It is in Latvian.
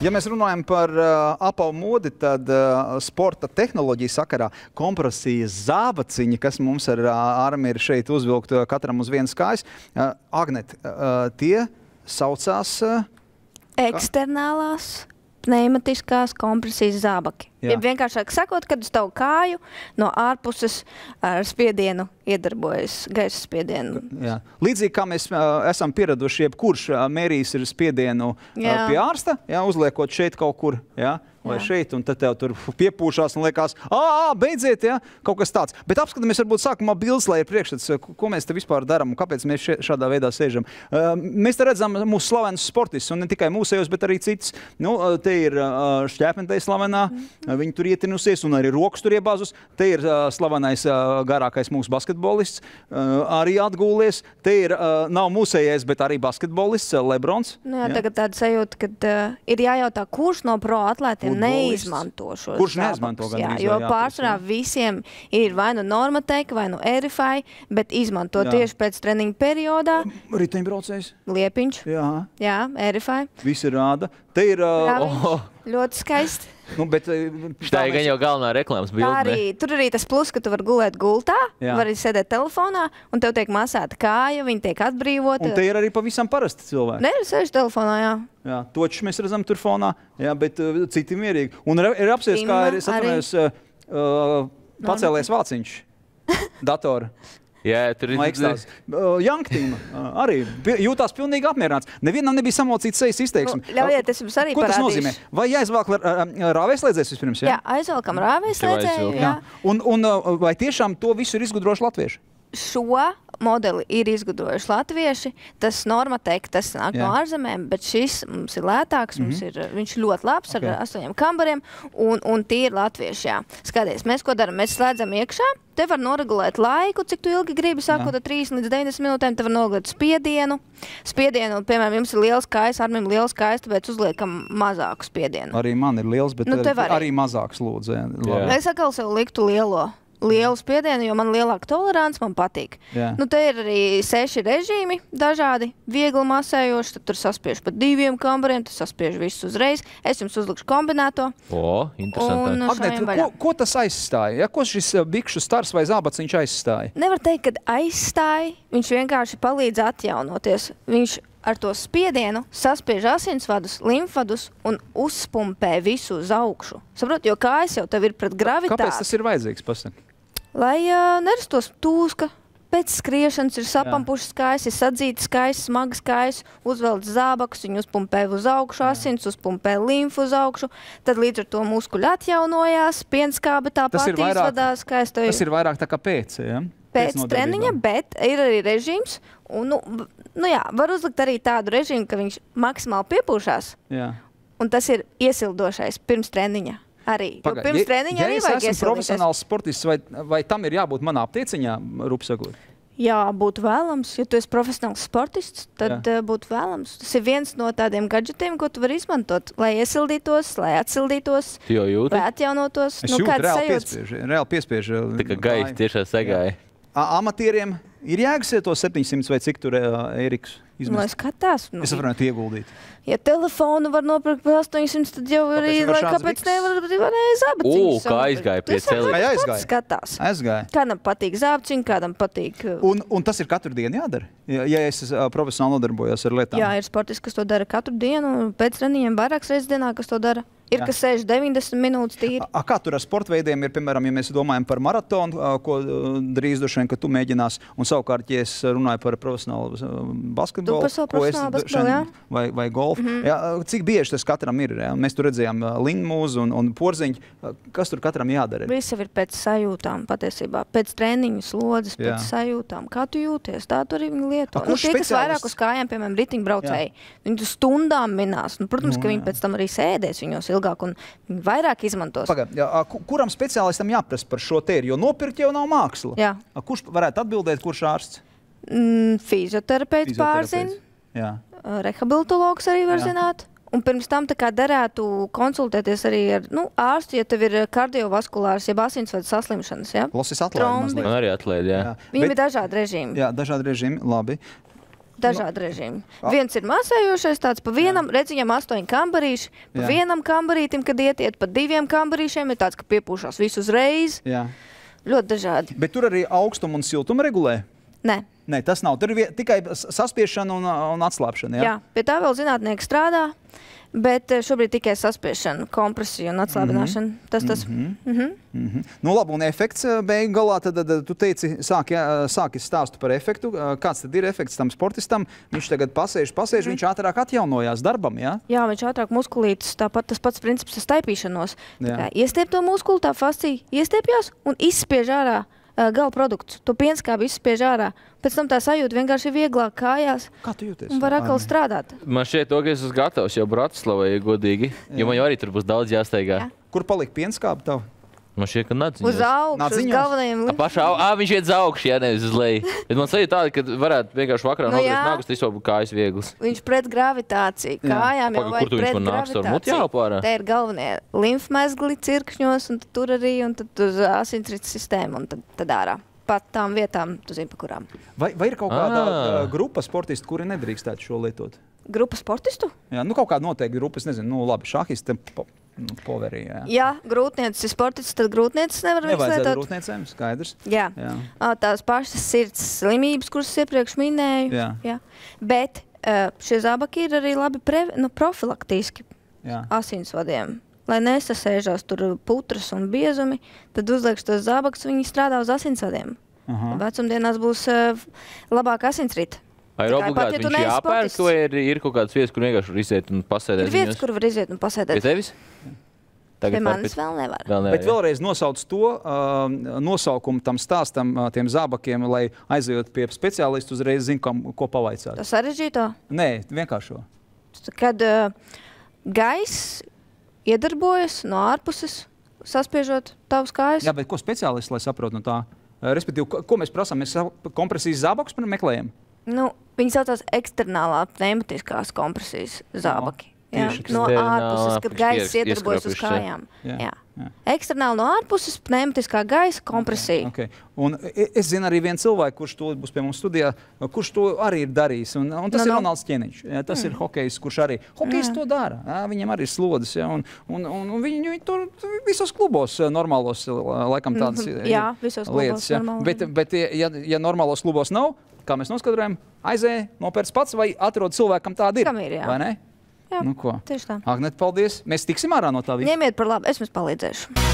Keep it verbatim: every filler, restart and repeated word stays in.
Ja mēs runājam par uh, apavu modi, tad uh, sporta tehnoloģiju sakarā kompresijas zābaciņi, kas mums ar uh, Armi ir šeit uzvilkt uh, katram uz vienas kājas. Uh, Agnet, uh, tie saucās... Uh, Eksternālās pneimatiskās kompresijas zābaki. Ja vienkāršāk sakot, kad uz tavu kāju no ārpuses ar spiedienu iedarbojas gaisa spiedienu. Jā. Līdzīgi kā mēs uh, esam pieraduši, jebkurš uh, mērījis ir spiedienu uh, pie ārsta, jā, uzliekot šeit kaut kur, jā, vai jā. šeit, un tad tev tur piepūšās un liekas, ā, beidziet, jā, kaut kas tāds. Bet apskatāmies varbūt sākumā bildes, lai ir priekšstats, ko mēs te vispār darām un kāpēc mēs šādā veidā sēžam. Uh, mēs te redzam mūsu slavenus sportistus, un ne tikai mūsējos, bet arī cits. Nu, te ir uh, Šķēpentei slavenā, mm. Viņi tur ietinusies, un arī rokas tur iebāzus. Te ir uh, slavenais uh, garākais mūsu basketbolists, uh, arī atgūlies. Te ir, uh, nav mūsējais, bet arī basketbolists, uh, Lebrons. Nu jā, jā. Tagad tāda sajūta, kad uh, ir jājautā, kurš no pro atlētiem neizmanto šos Kurš neizmanto gan jā, drīz, jo jā, pārsvarā visiem ir vai nu Normatec, vai nu Erify, bet izmanto jā. tieši pēc treniņa periodā. Riteņbraucējs. Liepiņš. Jā. Jā, Erify. Visi rāda. Te ir... Uh, oh. Ļoti skaisti. Nu, bet, tā ir gan jau galvenā reklāmas bilde. Arī, tur arī tas plus, ka tu vari gulēt gultā, jā. vari sēdēt telefonā, un tev tiek masēta kāja, viņa tiek atbrīvota. Un te ir arī pavisam parasti cilvēki. Ne, ir sēž telefonā, jā. Jā, točus mēs redzam tur fonā, jā, bet uh, citi mierīgi. Un ir, ir apsies, kā ir, es atvinājos, uh, uh, pacēlies vāciņš datora. Jā, tur ir ekstās. Uh, Janktīma uh, arī jūtās pilnīgi apmierināts. Nevienam nebija samocīts sejas izteiksme. Nu, ļaujiet, es jums arī Ko parādīšu. tas nozīmē? Vai jāizvelk rāvēslēdzējs vispirms? Jā, jā aizvelkam rāvēslēdzēju. Jā. Un, un vai tiešām to visu ir izgudrojuši latvieši? Šo modeli ir izgudrojuši latvieši, tas Normatec, tas nāk jā. no ārzemēm, bet šis mums ir lētāks, mm -hmm. mums ir, viņš ļoti labs okay. ar astoņiem kambariem, un, un tie ir latvieši, jā. Skaties, mēs ko daram? Mēs slēdzam iekšā, te var noregulēt laiku, cik tu ilgi gribi, sākot ar trīs līdz deviņdesmit minūtēm, te var noregulēt spiedienu. Spiedienu, piemēram, jums ir liels kājas, Armim liels kājas, tāpēc uzliekam mazāku spiedienu. Arī man ir liels, bet nu, arī mazāks lūdzu. Jā. Es atkal sev liktu lielo. lielu spiedienu, jo man lielāka tolerants, man patīk. Jā. Nu, te ir arī seši režīmi dažādi, viegli masējoši, tad tur saspiež pa diviem kambariem, tas saspiež visus uzreiz. Es jums uzlikšu kombinēto. O, interesanti. Agnet, ko, ko tas aizstāja? Ja, ko šis bikšu stars vai zābaciņš aizstāja? Nevar teikt, kad aizstāja, viņš vienkārši palīdz atjaunoties. Viņš ar to spiedienu saspiež asinsvadus, limfvadus un uzpumpē visu uz augšu. Saprot, jo kājas jau tev ir pret gravitāti. Kāpēc tas ir vajadzīgs, pasaka? Lai uh, nerastos tūska, pēc skriešanas ir sapampušas kājas, ir sadzītas kājas, smagas kājas, uzvelc zābakus, viņi uzpumpē uz augšu asins, uzpumpē limfu uz augšu, tad līdz ar to muskuļi atjaunojās, pienskābe tāpat izvadās. Kājas, to tas ir vairāk tā kā pēc, ja? Pēc, pēc treniņa, bet ir arī režīms, un, nu, nu jā, var uzlikt arī tādu režīmu, ka viņš maksimāli piepūšās, jā. un tas ir iesildošais pirms treniņa. Arī. Paga, pirms ja, treniņa ja arī es vajag esmu profesionāls sportists, vai, vai tam ir jābūt manā aptieciņā, rupsakot? Jā, būtu vēlams. Ja tu esi profesionāls sportists, tad Jā. būtu vēlams. Tas ir viens no tādiem gadžetiem, ko tu vari izmantot, lai iesildītos, lai atsildītos, vai atjaunotos. Es nu, jūtu, reāli piespiež. Reāli piespiež. Tā kā gaisa tiešā segāja. Amatieriem ir jēgas to septiņsimt vai cik tur Eriks izmest? Lai skatās. Nu, es varu ieguldīt. Ja telefonu var nopirkt par astoņsimt, tad jau arī, lai kāpēc nevar, var zābaciņu. Ū, kā aizgāja pie celī. Kā aizgāja? Skatās. Aizgāja. Kādam patīk zābaciņu, kādam patīk. Un, un tas ir katru dienu jādara? Ja, ja es uh, profesionāli nodarbojos ar lietām? Jā, ir sportisti, kas to dara katru dienu, pēc treniņiem vairākas reizes dienā, kas to dara. Ir, Jā. kas sēž deviņdesmit minūtes tīri. A, kā tur ar sportveidiem ir, piemēram, ja mēs domājam par maratonu, ko drīz droši vien, ka tu mēģinās, un savukārt, ja es runāju par profesionālu basketbolu, tu par savu profesionālu basketbolu, jā? Vai, vai golfu, mm -hmm. jā, cik bieži tas katram ir? Jā? Mēs tur redzējām Lindmūzu un, un Porziņu. Kas tur katram jādara? Viss jau ir pēc sajūtām, patiesībā. Pēc treniņu slodzes, pēc jā. sajūtām. Kā tu jūties? Tā tu arī viņi lieto. Nu, tie, kas vairāk uz kājām, piemēram, ritiņbraucēji, viņi tu stundām minās. Nu, protams, nu, ka viņi pēc tam arī sēdēs viņos ilgāk un vairāk izmantos. Paga, jā, kuram speciālistam jāprasa par šo te ir? Jo nopirkt jau nav māksla. Jā. Kurš varētu atbildēt, kurš ārsts? Mm, fizioterapeits pārzina. Jā. Rehabilitologs arī var jā. zināt. Un pirms tam tā kā derētu konsultēties arī ar nu, ārstu, ja tev ir kardiovaskulārs, jeb asinsvadu saslimšanas. Ja? Losis atlaidi mazliet. Man arī atlaidi, jā. jā. Viņam Bet, ir dažādi režīmi. Jā, dažādi režīmi, labi. dažādi režīmi. Viens ir masējošais, tāds pa vienam, redz viņam astoņi kambarīši, pa Jā. vienam kambarītim, kad ietiet, pa diviem kambarīšiem, ir tāds, ka piepūšās visu uzreiz. Jā. Ļoti dažādi. Bet tur arī augstumu un siltumu regulē? Nē. Nē, tas nav. Tur ir tikai saspiešana un, un atslāpšana, jā? Jā, pie tā vēl zinātnieki strādā, bet šobrīd tikai saspiešana, kompresija un atslābināšana. Mm -hmm. Tas tas. Mm -hmm. Mm -hmm. Nu labi, un efekts beigu galā, tad, tad tu teici, sāki, sāki stāstu par efektu. Kāds tad ir efekts tam sportistam? Viņš tagad pasēž, pasēž, mm -hmm. viņš ātrāk atjaunojās darbam, jā? Jā, viņš ātrāk muskulītis, tāpat tas pats princips ar staipīšanos. Iestiep to muskuli, tā fascija iestiepjās un izspiež ārā gala produkts. To pienskābi izspiež ārā. Pēc tam tā sajūta vienkārši ir vieglāk kājās. Kā tu jūties? Un var atkal strādāt. Man šķiet, to, ka es esmu gatavs jau Bratislavai, ja godīgi. Jo man jau arī tur būs daudz jāsteigā. Jā. Kur palika pienskābi tavu? Man šķiet, ka nadziņos. Uz augšu, uz galvenajiem līmēm. Pašā, ā, viņš iet uz augšu, jā, nevis uz leju. Bet man sajūta tāda, ka varētu vienkārši vakarā nu, nogriezt nākus, tas jau būtu kājas viegls. Viņš pret gravitāciju. Kājām jau vajag pret gravitāciju. Te ir galvenie limfmezgli cirkšņos, un tur arī, un tad uz asinsrites sistēmu, un tad, tad ārā. Pat tām vietām, tu zini, pa kurām. Vai, vai ir kaut kāda uh, grupa sportistu, kuri nedrīkstētu šo lietot? Grupa sportistu? Jā, nu kaut kāda noteikti grupa, es nezinu, nu labi, šahisti, po, nu, poverī, jā. Ja grūtniecis ir sportists, tad grūtniecis nevar viņus lietot. Nevajadzētu grūtniecēm, skaidrs. Jā. jā. Tās pašas sirds slimības, kuras iepriekš minēju. Jā. Jā. Bet šie zābaki ir arī labi pre, nu, profilaktiski jā. asinsvadiem. Lai nesasēžās tur putras un biezumi, tad uzliekš tos zābakus, viņi strādā uz asinsvadiem. Uh-huh. Vecumdienās būs uh, labāka asinsrita. Vai ir obligāti ja viņš jāpērk, vai ir, ir kaut kādas vietas, kur vienkārši var iziet un pasēdēt? Ir vietas, kur var iziet un pasēdēt. Pie tevis? Pie manis vēl nevar. Vēl nevar. Bet vēlreiz nosauc to uh, nosaukumu tam stāstam, uh, tiem zābakiem, lai aizejot pie speciālistu uzreiz zinu, kam, ko pavaicāt. To sarežģīto? Nē, vienkāršo. Kad uh, gaiss iedarbojas no ārpuses, saspiežot tavus kājas. Jā, bet ko speciālists, lai saprot no tā? Respektīvi, ko, ko mēs prasām? Mēs kompresijas zābakus meklējam? Nu, viņi saucās eksternālā pneumatiskās kompresijas zābaki. No, jā, no ārpuses, kad gaiss iedarbojas uz kājām. Jā. Jā. Jā. Eksternāli no ārpuses, pneumatiskā gaisa kompresija. Okay, okay. Un es zinu arī vienu cilvēku, kurš to būs pie mums studijā, kurš to arī ir darījis. Un, un tas no, ir Ronalds Ķeniņš. Jā, tas mm. ir hokejs, kurš arī hokejs to dara. Jā, viņam arī ir slodas. Jā, un, un, un, un viņi, viņi tur visos klubos normālos, laikam tādas jā, visos lietas. Jā. Bet, bet ja, ja normālos klubos nav, kā mēs noskaidrojam, aizēja, nopērc pats vai atrod cilvēkam tāda ir. Kam ir, jā. Vai ne? Jā, nu ko? Tieši tā. Agnete, paldies. Mēs tiksim ārā no tā visa. Ņemiet par labu, es jums palīdzēšu.